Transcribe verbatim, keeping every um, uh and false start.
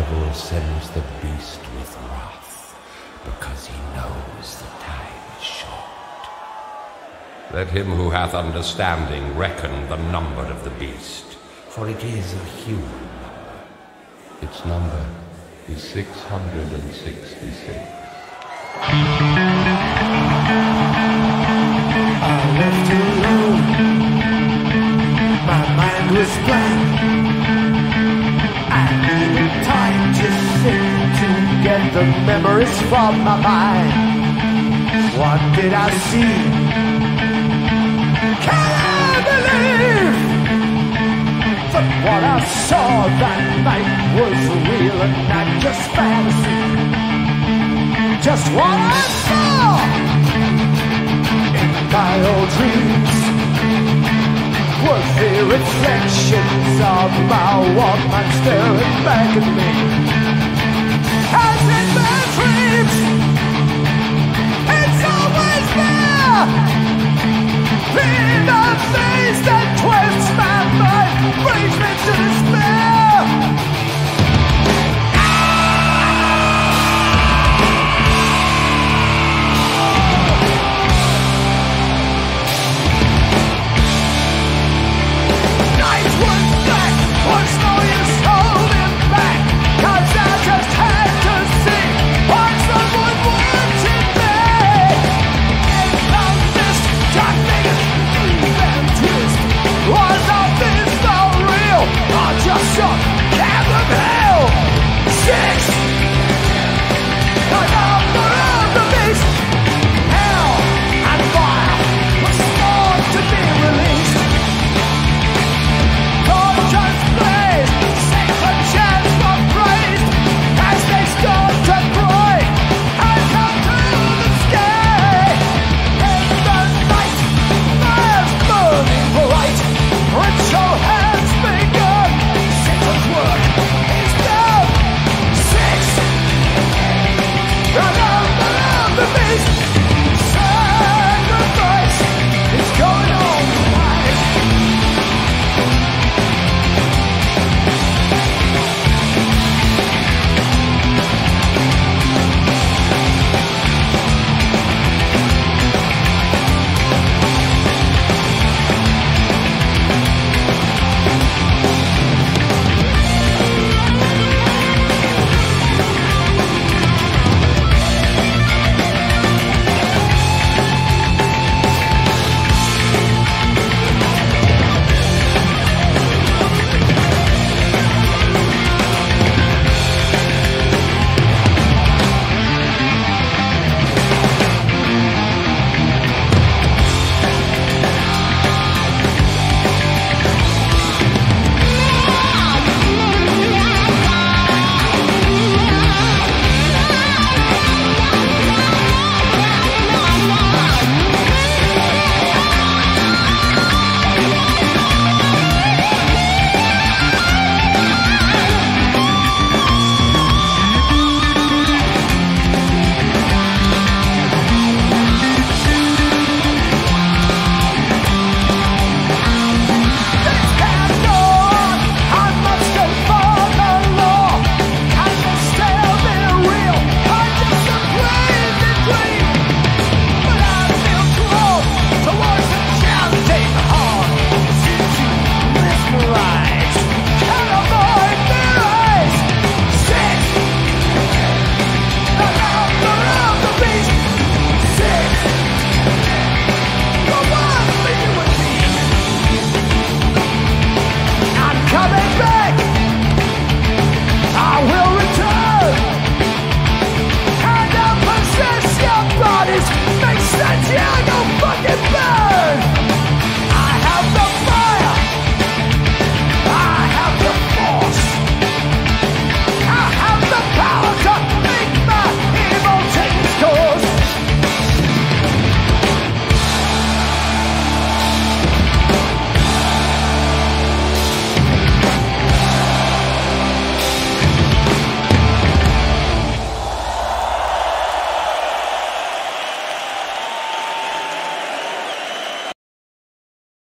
devil sends the beast with wrath, because he knows the time is short. Let him who hath understanding reckon the number of the beast, for it is a human number. Its number is six hundred sixty-six. I left alone. My mind was blank. I needed time to think to get the memories from my mind. What did I see? Can I believe that what I saw that night was real and not just fantasy? Just what I saw in my old dreams was the reflections of my Walkman staring back at me. Has it been true?